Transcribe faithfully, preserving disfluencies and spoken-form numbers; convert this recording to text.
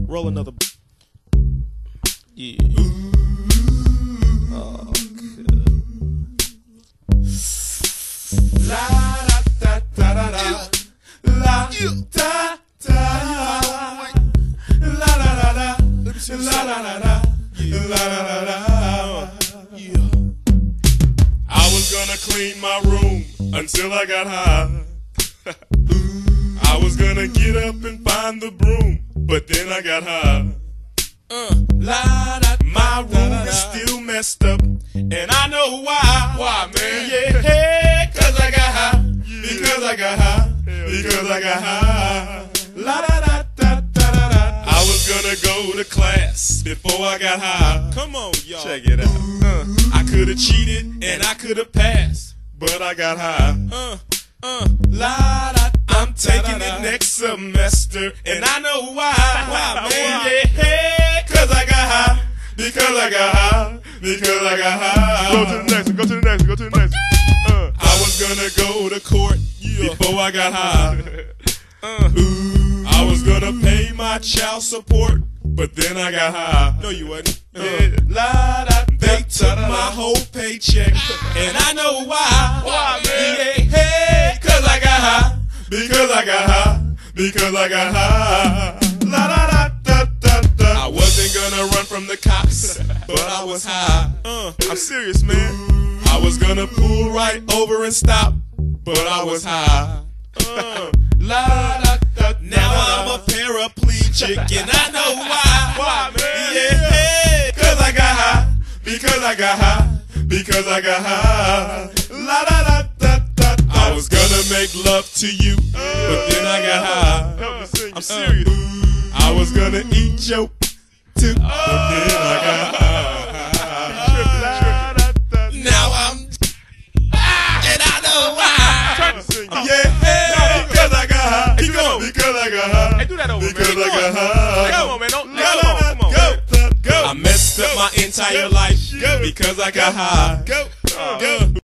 Roll another. Yeah. Oh, La da da da da da. La da da. La la la la. La la la la. La la la la. I was gonna clean my room until I got high. I was gonna get up and find the broom, but then I got high. Uh, la, da, my room da, da, is still messed up, and I know why. Why, man? Yeah, hey, cause I got high. Yeah. Because I got high. Hell because yeah. I got high. La da da da da da da. I was gonna go to class before I got high. Come on, y'all. Check it out. Uh, I could have cheated and I could have passed, but I got high. Uh, uh, la da. I'm taking it next semester, and I know why. Why, man? Yeah, hey, cause I got high. Because I got high. Because I got high. Go to the next one. Go to the next one. Go to the next one. Uh, I was gonna go to court yeah. before I got high. Uh, Ooh, I was gonna pay my child support, but then I got high. No, you wasn't. Uh, yeah. La, da, they took my whole paycheck, and I know why. Why, man? Yeah, hey, cause I got high. Because I got high, because I got high. La da da da da da. I wasn't gonna run from the cops, but I was high. Uh, I'm serious, man. I was gonna pull right over and stop, but I was high. Uh, la da da. Now I'm a paraplegic, and I know why. Why, man? Yeah, hey, cause I got high, because I got high, because I got high. La da da da. I was gonna make love to you, but then I got high. I'm serious. I was gonna eat your too, but then I got high. Now I'm, and I know why. Yeah, because I got high. Keep going. Because I got high. Hey, do that over, man. Because I got high. Come on, man. Don't, come on, come on. Go, go. I messed up my entire life because I got high. Go, go.